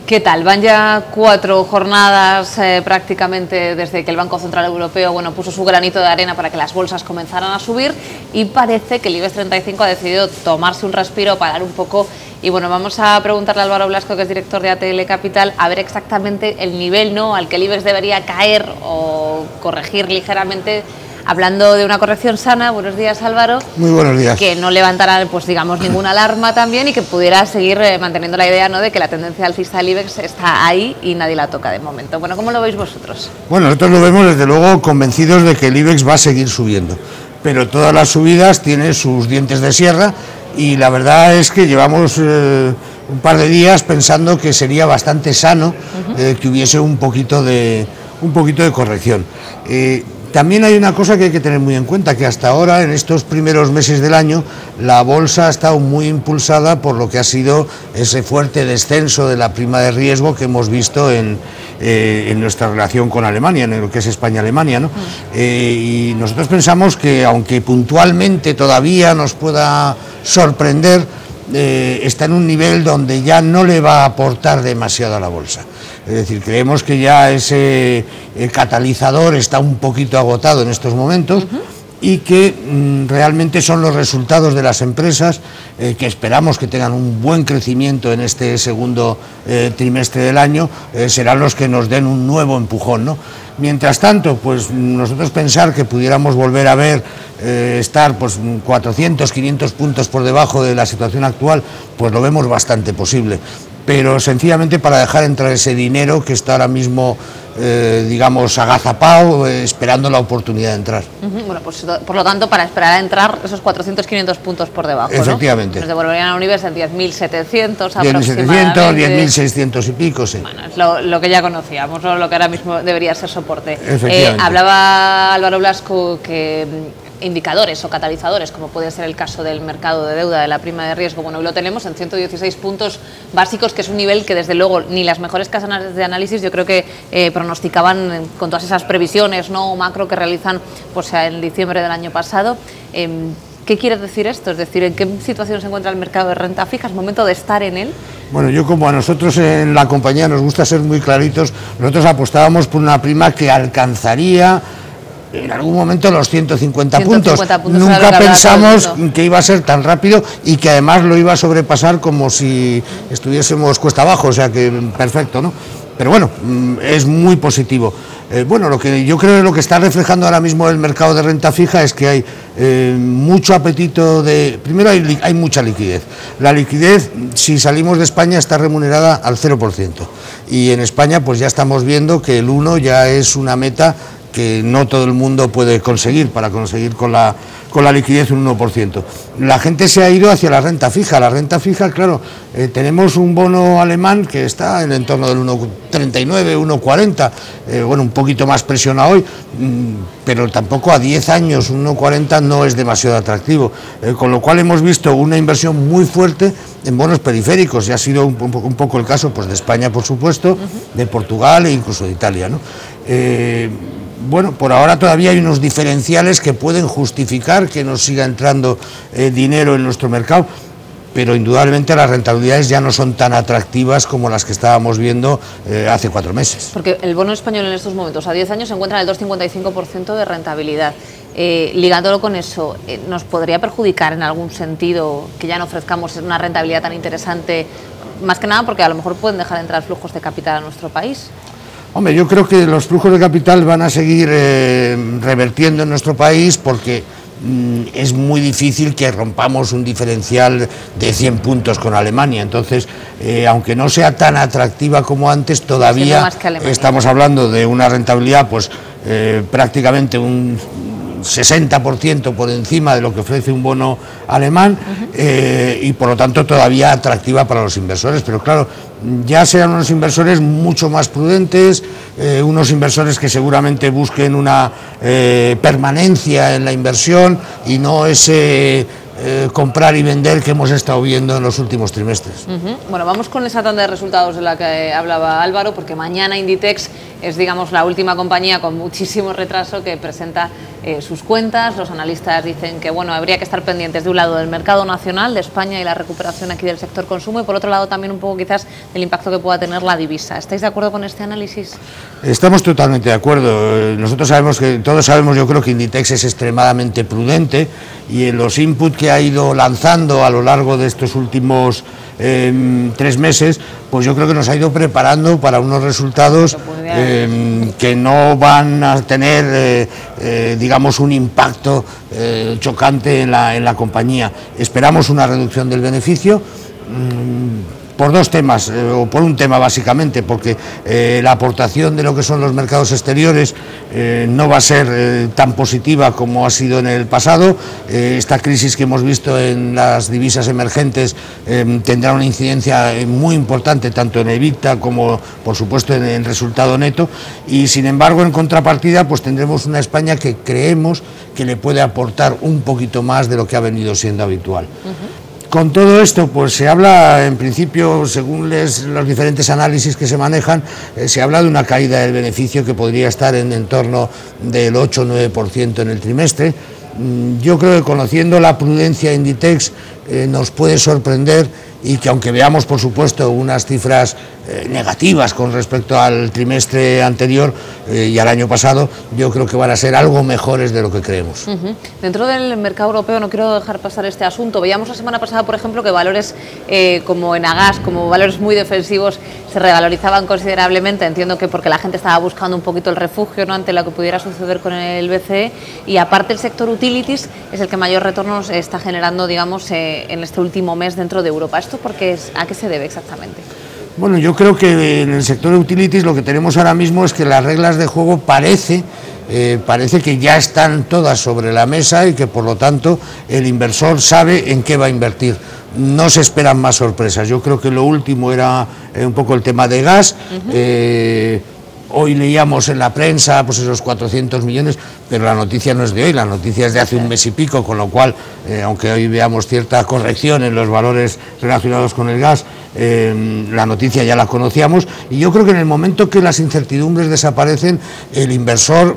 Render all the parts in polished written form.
¿Qué tal? Van ya 4 jornadas prácticamente desde que el Banco Central Europeo puso su granito de arena para que las bolsas comenzaran a subir, y parece que el IBEX 35 ha decidido tomarse un respiro, parar un poco. Y vamos a preguntarle a Álvaro Blasco, que es director de ATL Capital, a ver exactamente el nivel al que el IBEX debería caer o corregir ligeramente. Hablando de una corrección sana. Buenos días, Álvaro. Muy buenos días. Que no levantara, digamos, ninguna alarma también, y que pudiera seguir manteniendo la idea, de que la tendencia alcista del IBEX está ahí y nadie la toca de momento. ¿Cómo lo veis vosotros? Bueno, nosotros lo vemos desde luego convencidos de que el IBEX va a seguir subiendo, pero todas las subidas tienen sus dientes de sierra, y la verdad es que llevamos un par de días pensando que sería bastante sano que hubiese un poquito de corrección. También hay una cosa que hay que tener muy en cuenta, que hasta ahora, en estos primeros meses del año, la bolsa ha estado muy impulsada por lo que ha sido ese fuerte descenso de la prima de riesgo que hemos visto en nuestra relación con Alemania, en lo que es España-Alemania, ¿no? Y nosotros pensamos que, aunque puntualmente todavía nos pueda sorprender, está en un nivel donde ya no le va a aportar demasiado a la bolsa. Es decir, creemos que ya ese catalizador está un poquito agotado en estos momentos, y que realmente son los resultados de las empresas, que esperamos que tengan un buen crecimiento en este segundo trimestre del año, serán los que nos den un nuevo empujón, ¿no? Mientras tanto, pues nosotros pensar que pudiéramos volver a ver estar 400, 500 puntos por debajo de la situación actual, pues lo vemos bastante posible, pero sencillamente para dejar entrar ese dinero que está ahora mismo, digamos, agazapado, esperando la oportunidad de entrar. Bueno, pues por lo tanto, para esperar a entrar esos 400, 500 puntos por debajo, efectivamente, nos devolverían a un IBEX en 10.700 aproximadamente. 10.700, 10.600 y pico, sí. Bueno, es lo que ya conocíamos, ¿no? Lo que ahora mismo debería ser soporte. Hablaba Álvaro Blasco que indicadores o catalizadores, como puede ser el caso del mercado de deuda, de la prima de riesgo, hoy lo tenemos en 116 puntos básicos, que es un nivel que desde luego ni las mejores casas de análisis yo creo que pronosticaban con todas esas previsiones macro que realizan en diciembre del año pasado. ¿Qué quiere decir esto? Es decir, ¿en qué situación se encuentra el mercado de renta fija? ¿Es momento de estar en él? Bueno, yo, como a nosotros en la compañía nos gusta ser muy claritos, nosotros apostábamos por una prima que alcanzaría en algún momento los 150 puntos. Nunca pensamos que iba a ser tan rápido, y que además lo iba a sobrepasar como si estuviésemos cuesta abajo, o sea que perfecto, ¿no? Pero bueno, es muy positivo. Bueno, lo que yo creo que lo que está reflejando ahora mismo el mercado de renta fija es que hay mucho apetito primero hay mucha liquidez. La liquidez, si salimos de España, está remunerada al 0%, y en España pues ya estamos viendo que el 1 ya es una meta que no todo el mundo puede conseguir, para conseguir con la liquidez un 1%. La gente se ha ido hacia la renta fija. La renta fija, claro, tenemos un bono alemán que está en el entorno del 1,39, 1,40, bueno, un poquito más presionado hoy, pero tampoco a 10 años 1,40 no es demasiado atractivo, con lo cual hemos visto una inversión muy fuerte en bonos periféricos, y ha sido un poco el caso de España, por supuesto, de Portugal e incluso de Italia, ¿no? Bueno, por ahora todavía hay unos diferenciales que pueden justificar que nos siga entrando dinero en nuestro mercado, pero indudablemente las rentabilidades ya no son tan atractivas como las que estábamos viendo hace 4 meses. Porque el bono español en estos momentos a 10 años se encuentra en el 2,55% de rentabilidad. Ligándolo con eso, ¿nos podría perjudicar en algún sentido que ya no ofrezcamos una rentabilidad tan interesante? Más que nada porque a lo mejor pueden dejar de entrar flujos de capital a nuestro país. Hombre, yo creo que los flujos de capital van a seguir revertiendo en nuestro país, porque es muy difícil que rompamos un diferencial de 100 puntos con Alemania. Entonces, aunque no sea tan atractiva como antes, todavía estamos hablando de una rentabilidad prácticamente un 60% por encima de lo que ofrece un bono alemán, y por lo tanto todavía atractiva para los inversores. Pero claro, ya serán unos inversores mucho más prudentes, unos inversores que seguramente busquen una permanencia en la inversión, y no ese comprar y vender que hemos estado viendo en los últimos trimestres. Bueno, vamos con esa tanda de resultados de la que hablaba Álvaro, porque mañana Inditex es, digamos, la última compañía con muchísimo retraso que presenta sus cuentas. Los analistas dicen que, bueno, habría que estar pendientes de un lado del mercado nacional, de España y la recuperación aquí del sector consumo, y por otro lado también un poco quizás del impacto que pueda tener la divisa. ¿Estáis de acuerdo con este análisis? Estamos totalmente de acuerdo. Nosotros sabemos que, todos sabemos, yo creo que Inditex es extremadamente prudente, y en los inputs que ha ido lanzando a lo largo de estos últimos 3 meses, pues yo creo que nos ha ido preparando para unos resultados que no van a tener, digamos, un impacto chocante en la compañía. Esperamos una reducción del beneficio, por 2 temas, o por un tema básicamente, porque la aportación de lo que son los mercados exteriores no va a ser tan positiva como ha sido en el pasado. Esta crisis que hemos visto en las divisas emergentes tendrá una incidencia muy importante tanto en EBITDA como, por supuesto, en el resultado neto, y sin embargo, en contrapartida, pues tendremos una España que creemos que le puede aportar un poquito más de lo que ha venido siendo habitual. Con todo esto, pues se habla, en principio, según los diferentes análisis que se manejan, se habla de una caída del beneficio que podría estar en torno del 8 o 9% en el trimestre. Yo creo que, conociendo la prudencia de Inditex, nos puede sorprender, y que, aunque veamos, por supuesto, unas cifras negativas con respecto al trimestre anterior y al año pasado, yo creo que van a ser algo mejores de lo que creemos. Dentro del mercado europeo, no quiero dejar pasar este asunto. Veíamos la semana pasada, por ejemplo, que valores como Enagas, como valores muy defensivos, se revalorizaban considerablemente. Entiendo que porque la gente estaba buscando un poquito el refugio, ¿no?, ante lo que pudiera suceder con el BCE, y aparte el sector utilities es el que mayor retornos está generando, digamos, en este último mes dentro de Europa. ¿Esto a qué se debe exactamente? Bueno, yo creo que en el sector de utilities lo que tenemos ahora mismo es que las reglas de juego parece que ya están todas sobre la mesa, y que, por lo tanto, el inversor sabe en qué va a invertir. No se esperan más sorpresas. Yo creo que lo último era un poco el tema de gas. Hoy leíamos en la prensa pues esos 400 millones, pero la noticia no es de hoy, la noticia es de hace un mes y pico, con lo cual, aunque hoy veamos cierta corrección en los valores relacionados con el gas, la noticia ya la conocíamos, y yo creo que en el momento que las incertidumbres desaparecen, el inversor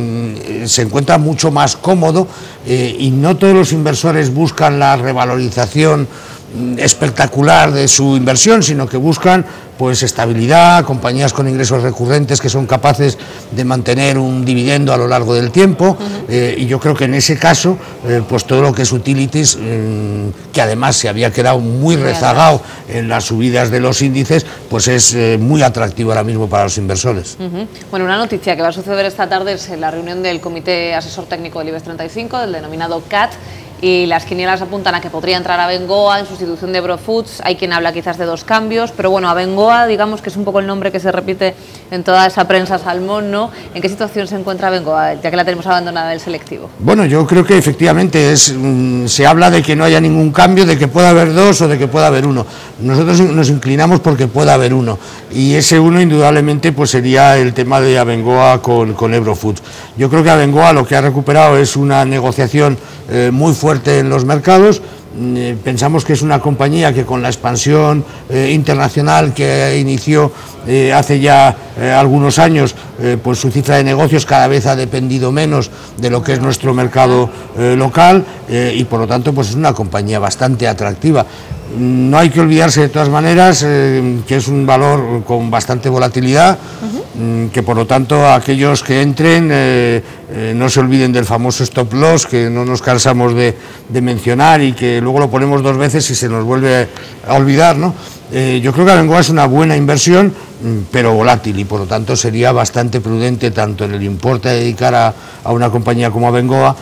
se encuentra mucho más cómodo, y no todos los inversores buscan la revalorización espectacular de su inversión, sino que buscan pues estabilidad, compañías con ingresos recurrentes que son capaces de mantener un dividendo a lo largo del tiempo, y yo creo que en ese caso pues todo lo que es utilities, que además se había quedado muy rezagado en las subidas de los índices, pues es muy atractivo ahora mismo para los inversores. Bueno, una noticia que va a suceder esta tarde es la reunión del Comité Asesor Técnico del IBEX 35, del denominado CAT, y las quinielas apuntan a que podría entrar Abengoa en sustitución de Ebro Foods. Hay quien habla quizás de 2 cambios, pero bueno, Abengoa, digamos que es un poco el nombre que se repite en toda esa prensa salmón, ¿no? ¿En qué situación se encuentra Abengoa, ya que la tenemos abandonada del selectivo? Bueno, yo creo que efectivamente se habla de que no haya ningún cambio, de que pueda haber 2 o de que pueda haber 1. Nosotros nos inclinamos porque pueda haber 1, y ese 1 indudablemente pues sería el tema de Abengoa con Ebro Foods. Yo creo que Abengoa lo que ha recuperado es una negociación muy fuerte en los mercados. Pensamos que es una compañía que, con la expansión internacional que inició hace ya algunos años, pues su cifra de negocios cada vez ha dependido menos de lo que es nuestro mercado local, y por lo tanto pues es una compañía bastante atractiva. No hay que olvidarse, de todas maneras, que es un valor con bastante volatilidad, que por lo tanto aquellos que entren no se olviden del famoso stop loss, que no nos cansamos de mencionar, y que luego lo ponemos 2 veces y se nos vuelve a olvidar, ¿no? Yo creo que Abengoa es una buena inversión, pero volátil, y por lo tanto sería bastante prudente tanto en el importe a dedicar a una compañía como Abengoa,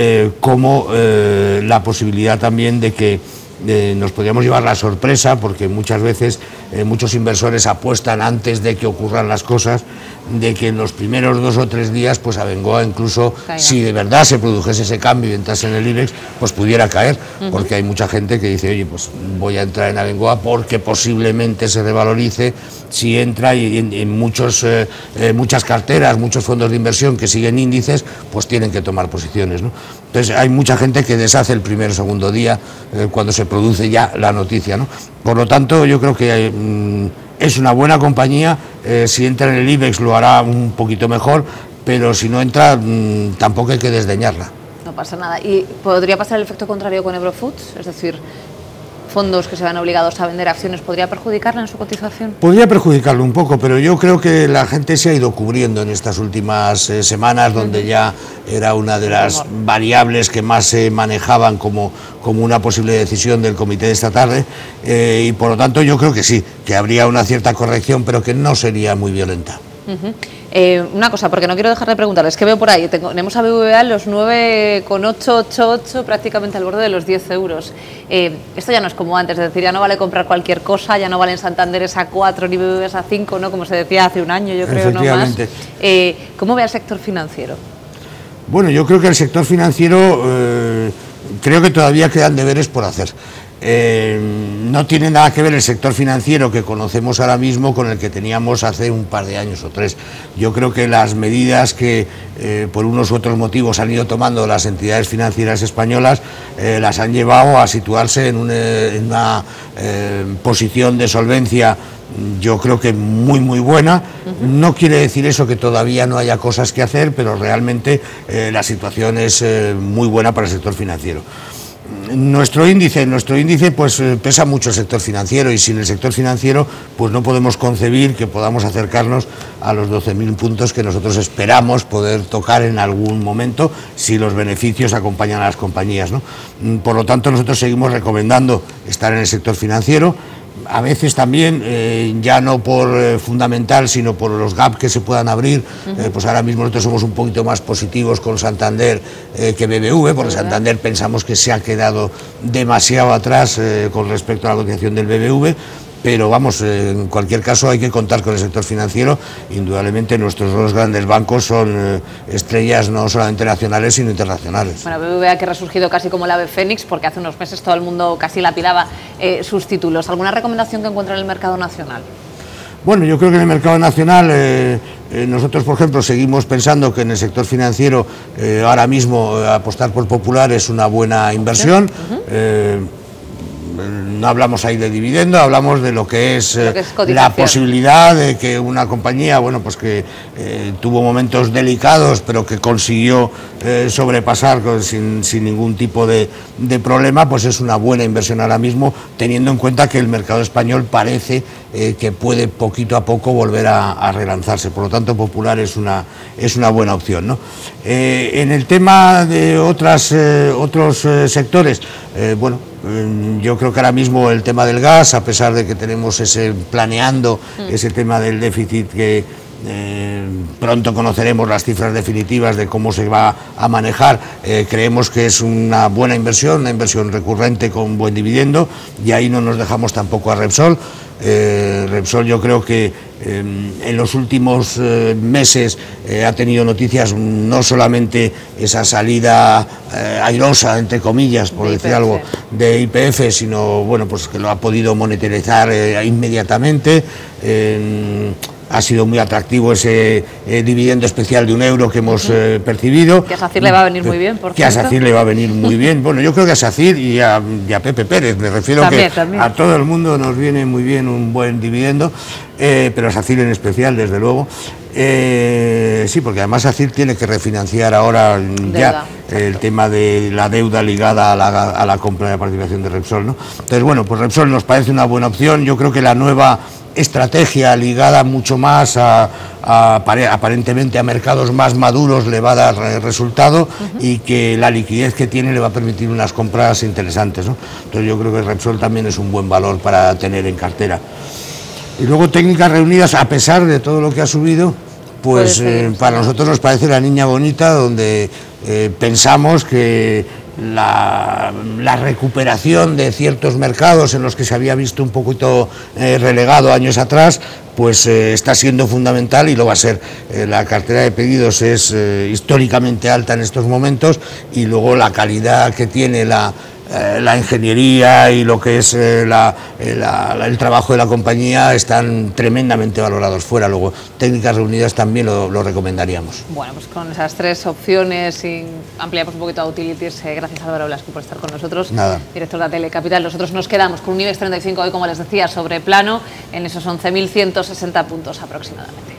como la posibilidad también de que nos podríamos llevar la sorpresa, porque muchas veces muchos inversores apuestan antes de que ocurran las cosas, de que en los primeros 2 o 3 días pues Abengoa, incluso si de verdad se produjese ese cambio y entrase en el IBEX, pues pudiera caer, porque hay mucha gente que dice, oye, pues voy a entrar en Abengoa porque posiblemente se revalorice si entra, y en muchas carteras, muchos fondos de inversión que siguen índices, pues tienen que tomar posiciones, ¿no? Entonces hay mucha gente que deshace el primer o segundo día cuando se produce ya la noticia, ¿no? Por lo tanto, yo creo que es una buena compañía, si entra en el IBEX lo hará un poquito mejor, pero si no entra tampoco hay que desdeñarla. No pasa nada. ¿Y podría pasar el efecto contrario con Eurofoods? Es decir, fondos que se van obligados a vender acciones, ¿podría perjudicarla en su cotización? Podría perjudicarlo un poco, pero yo creo que la gente se ha ido cubriendo en estas últimas semanas, donde ya era una de las variables que más se manejaban como una posible decisión del comité de esta tarde, y por lo tanto yo creo que sí, que habría una cierta corrección, pero que no sería muy violenta. Una cosa, porque no quiero dejar de preguntarles, que veo por ahí, tenemos a BBVA en los 9,888, prácticamente al borde de los 10 euros. Esto ya no es como antes, es decir, ya no vale comprar cualquier cosa, ya no valen Santanderes a 4 ni BBVA a 5, ¿no? Como se decía hace un año, yo creo, no más. ¿Cómo ve al sector financiero? Bueno, yo creo que el sector financiero, creo que todavía quedan deberes por hacer. No tiene nada que ver el sector financiero que conocemos ahora mismo con el que teníamos hace un par de años o 3. Yo creo que las medidas que por unos u otros motivos han ido tomando las entidades financieras españolas las han llevado a situarse en una posición de solvencia, yo creo que muy buena. No quiere decir eso que todavía no haya cosas que hacer, pero realmente la situación es muy buena para el sector financiero. Nuestro índice pues pesa mucho el sector financiero, y sin el sector financiero pues no podemos concebir que podamos acercarnos a los 12.000 puntos que nosotros esperamos poder tocar en algún momento, si los beneficios acompañan a las compañías, ¿no? Por lo tanto, nosotros seguimos recomendando estar en el sector financiero. A veces también, ya no por fundamental, sino por los gaps que se puedan abrir, pues ahora mismo nosotros somos un poquito más positivos con Santander que BBV, porque Santander pensamos que se ha quedado demasiado atrás con respecto a la cotización del BBV. Pero vamos, en cualquier caso hay que contar con el sector financiero. Indudablemente nuestros dos grandes bancos son estrellas no solamente nacionales sino internacionales. Bueno, BBVA que ha resurgido casi como el ave fénix, porque hace unos meses todo el mundo casi lapidaba sus títulos. ¿Alguna recomendación que encuentra en el mercado nacional? Bueno, yo creo que en el mercado nacional nosotros, por ejemplo, seguimos pensando que en el sector financiero ahora mismo apostar por Popular es una buena inversión. No hablamos ahí de dividendo, hablamos de lo que es la posibilidad de que una compañía, bueno, pues que tuvo momentos delicados, pero que consiguió sobrepasar sin ningún tipo de problema, pues es una buena inversión ahora mismo, teniendo en cuenta que el mercado español parece que puede poquito a poco volver a relanzarse. Por lo tanto, Popular es una buena opción, ¿no? En el tema de otros sectores, bueno, yo creo que ahora mismo el tema del gas, a pesar de que tenemos planeando ese tema del déficit que pronto conoceremos las cifras definitivas de cómo se va a manejar, creemos que es una buena inversión, una inversión recurrente con buen dividendo, y ahí no nos dejamos tampoco a Repsol. Repsol, yo creo que en los últimos meses ha tenido noticias, no solamente esa salida airosa, entre comillas, por decir algo, de YPF, sino bueno, pues que lo ha podido monetarizar inmediatamente. Ha sido muy atractivo ese dividendo especial de €1 que hemos percibido. Que a SACIR le va a venir muy bien, por cierto. Que a SACIR le va a venir muy bien. Bueno, yo creo que a SACIR y a Pepe Pérez, me refiero también. A todo el mundo nos viene muy bien un buen dividendo, pero a SACIR en especial, desde luego. Sí, porque además SACIR tiene que refinanciar ahora ya el tema de la deuda ligada a la compra de participación de Repsol, ¿no? Entonces, bueno, pues Repsol nos parece una buena opción. Yo creo que la nueva estrategia ligada mucho más aparentemente a mercados más maduros le va a dar resultado, y que la liquidez que tiene le va a permitir unas compras interesantes, ¿no? Entonces yo creo que Repsol también es un buen valor para tener en cartera. Y luego Técnicas Reunidas, a pesar de todo lo que ha subido, pues para nosotros nos parece la niña bonita, donde pensamos que la recuperación de ciertos mercados en los que se había visto un poquito relegado años atrás, pues está siendo fundamental, y lo va a ser. La cartera de pedidos es históricamente alta en estos momentos, y luego la calidad que tiene la ingeniería y lo que es el trabajo de la compañía están tremendamente valorados fuera. Luego, técnicas reunidas también lo recomendaríamos. Bueno, pues con esas tres opciones y ampliamos un poquito a Utilities. Gracias, Álvaro Blasco, por estar con nosotros. Nada. Director de Atl Capital. Nosotros nos quedamos con un IBEX 35 hoy, como les decía, sobre plano, en esos 11.160 puntos aproximadamente.